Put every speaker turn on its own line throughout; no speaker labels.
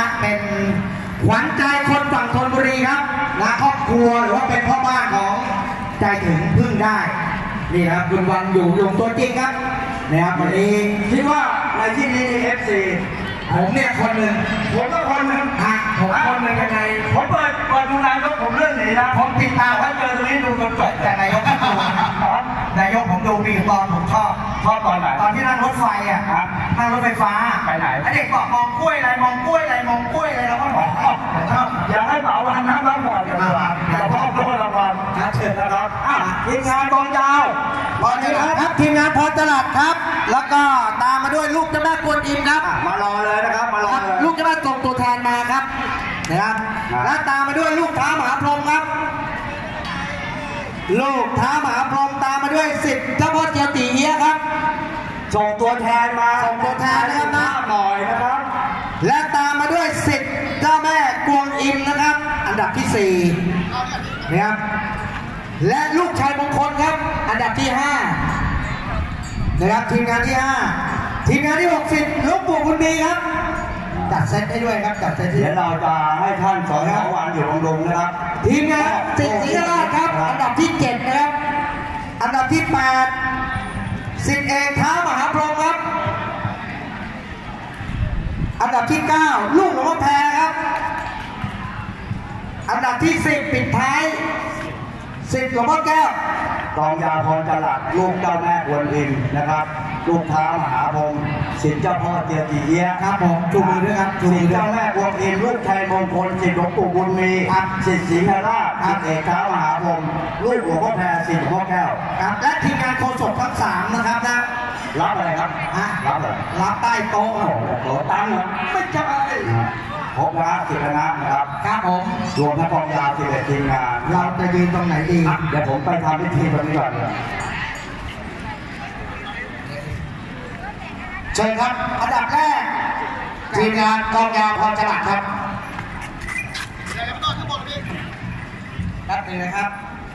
เป็นขวัญใจคนฝั่งธนบุรีครับนะครอบครัวหรือว่าเป็นพ่อบ้านของใจถึงพึ่งได้นี่ครับคุณวันอยู่ยงตัวจริงครับนะครับวันนี้คิดว่าในที่นี้ FC ผมเนี่ยคนหนึ่งผมก็คนหนึ่งผมคนหนึ่งยังไงผมเปิดดูนายกผมเรื่องไหนนะผมติดตามเขาเจอตรงนี้ดูจนจบแต่นายกก็ดูนายกผมดูปีตอนผมชอบตอนไหนตอนที่นั่งรถไฟอ่ะนั่งรถไฟฟ้าไปไหนไอเด็กบอกมองกล้วยอะไรมองกล้วยอะไรมองกล้วยอะไรแล้วก็บอกอยากให้เป๋าวันน้ำร้อนก่อนกันนะครับเราต้องรู้รางวัลเชิญนะครับทีมงานกองยาวตอนนี้ครับทีมงานพรตลาดครับแล้วก็ตามมาด้วยลูกเจ้าแม่กวนอิมครับมารอเลยนะครับมารอเลยลูกเจ้าแม่ส่งตัวแทนมาครับนะครับและตามมาด้วยลูกท้ามหาพรหมครับลูกท้ามหาพรหมตามมาด้วย10เจ้าพ่อเจียวตีเอี้ยครับส่งตัวแทนมาส่งตัวแทนนะครับนะหน่อยนะครับและตามมาด้วย10เจ้าแม่กวนอิมนะครับอันดับที่4นะครับและลูกชายมงคลครับอันดับที่5นะครับทีมงานที่5ทีมงานที่60ลูกปู่บุญมีครับจัดเซตให้ด้วยครับจัดเซตที่เดี๋ยวเราจะให้ท่านสอนวันอยู่ลงนะครับทีมงานสิทธิ์ศรีราชครับอันดับที่7นะครับอันดับที่8สิทธิ์เอกท้ามหาพรหมครับอันดับที่9ลูกหลวงพ่อแพรครับอันดับที่10ปิดท้ายสิทธิ์หลวงพ่อแก้วกองยาพรจรัสลูกเจ้าแม่กวนอิมนะครับลูกท้ามหาพรหมสิทธิ์เจ้าพ่อเจียตีเอี้ยครับผมจูมือด้วยครับสิทธิ์เจ้าแม่กวนอิมลูกชัยมงคลสิทธิ์หลวงปู่บุญมีสิทธิ์ศรีราชสิทธิ์เอกท้ามหาพรหมลูกหลวงพ่อแพรสิทธิ์หลวงพ่อแก้วครับและทีมงานโฆษกทั้ง3นะครับนะรับอะไรครับรับอะไรรับใต้โต๊ะโต๊ะตั้งเหรอไม่ใช่พบนะ10คณะนะครับครับผมรวมทั้งกองยาว11ทีมงานเราจะยืนตรงไหนดีเดี๋ยวผมไปทำพิธีตรงนี้ก่อนเลยเชิญครับอันดับแรกทีมงานกองยาวพรจรัสครับรับเลยนะครับ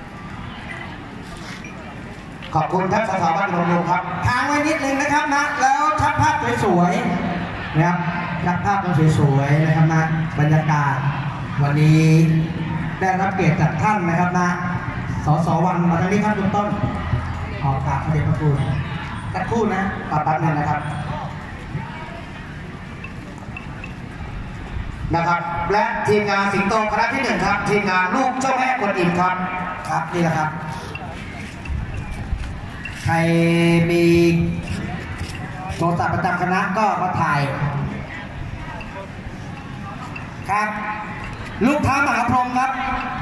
ขอบคุณท่านสสวัฒน์ลงครับทางไว้นิดนึงนะครับนะแล้วชัดภาพสวยๆนะครับชัดภาพสวยๆนะครับนะบรรยากาศวันนี้ได้รับเกียรติจากท่านนะครับนะสสวันมาทางนี้ครับคุณต้นขอกราบพระเดชพระคุณสักครู่นะต่อแป๊บนึงนะครับและทีมงานสิงโตคณะที่1ครับทีมงานลูกเจ้าแม่กวนอิมครับครับนี่แหละครับใครมีโทรศัพท์ประจำคณะก็มาถ่ายครับลูกท้ามหาพรหมครับ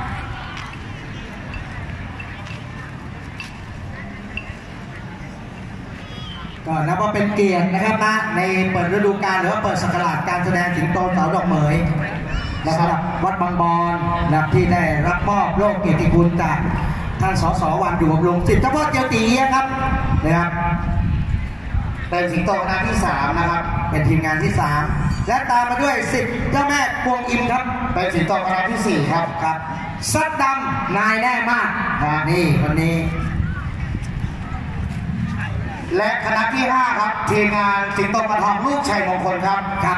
ก็นับว่าเป็นเกียรตินะครับนะในเปิดฤดูกาลหรือว่าเปิดศักราชการแสดงสิงโตเสาดอกเหมยนะครับวัดบางบอนนะครับที่ได้รับมอบโล่เกียรติคุณจากท่านสสวันอยู่บำรุงสิทธิ์เจ้าพ่อเจียวตีเอี้ยครับนะครับเป็นสิงโตคณะที่3นะครับเป็นทีมงานที่3และตามมาด้วยสิทธิ์เจ้าแม่กวนอิมครับเป็นสิงโตคณะที่4ครับครับซัดดำนายแน่มากนี่วันนี้และคณะที่5ครับทีมงานสิงโตกระทองลูกชัยมงคลครับครับ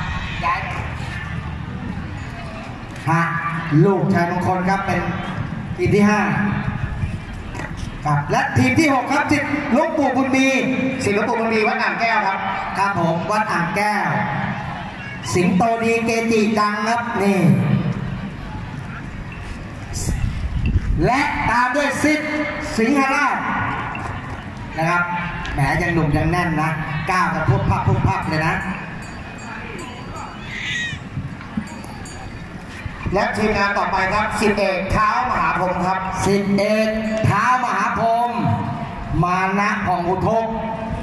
ลูกชัยมงคลครับเป็นทีมที่5ครับและทีมที่6ครับสิทธิ์หลวงปู่บุญมีสิทธิ์หลวงปู่บุญมีวัดอ่างแก้วครับครับผมวัดอ่างแก้วสิงโตดีเกจิดังครับนี่และตามด้วยสิทธิ์สิงหราชนะครับแหมยังหนุ่มยังแน่นนะก้าวกันพุบพับเลยนะและทีมงานต่อไปครับสิทธิเอกเท้ามหาพรหมครับสิทธิเอกเท้ามหาพรหมมานะของอุทก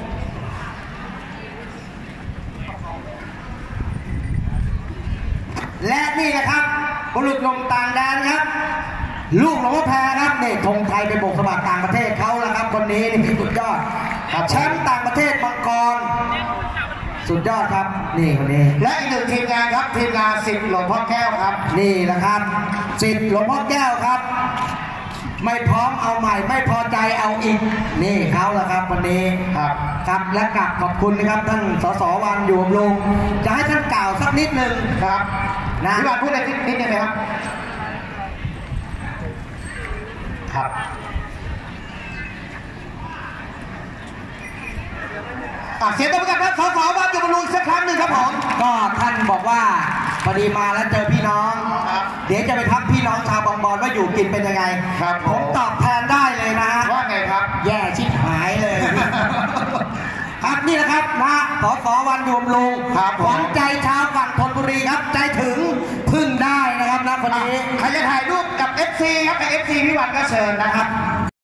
และนี่นะครับบุรุษลงต่างแดนครับลูกหลวงพ่อแพรครับเนี่ยธงไทยไปโบกสมัครต่างประเทศเขาแล้วครับคนนี้นี่สุดยอดแชมป์ต่างประเทศมังกรสุดยอดครับนี่คนนี้และอีก1ทีมงานครับทีมงานสิทธิ์หลวงพ่อแก้วครับนี่แหละครับสิทธิ์หลวงพ่อแก้วครับไม่พร้อมเอาใหม่ไม่พอใจเอาอีกนี่เขาแหละครับวันนี้ครับและกลับขอบคุณนะครับท่านสสวันอยู่บำรุงจะให้ท่านกล่าวสักนิดหนึ่งครับนะพี่วันพูดอะไรนิดนึงไหมครับครับเสียงตบมือกับท่านสสวันอยู่บำรุงสักครั้งหนึ่งครับผมก็ท่านบอกว่าพอดีมาแล้วเจอพี่น้องเดี๋ยวจะไปทักพี่น้องชาวบางบอนว่าอยู่กินเป็นยังไงผมตอบแทนได้เลยนะฮะว่าไงครับแย่ชิบหายเลยครับนี่นะครับนะสสวันอยู่บำรุงขวัญใจชาวฝั่งธนบุรีครับใจถึงพึ่งได้นะครับนะคนนี้ใครจะถ่ายรูปกับ FC ครับกับ FC พี่วันก็เชิญนะครับ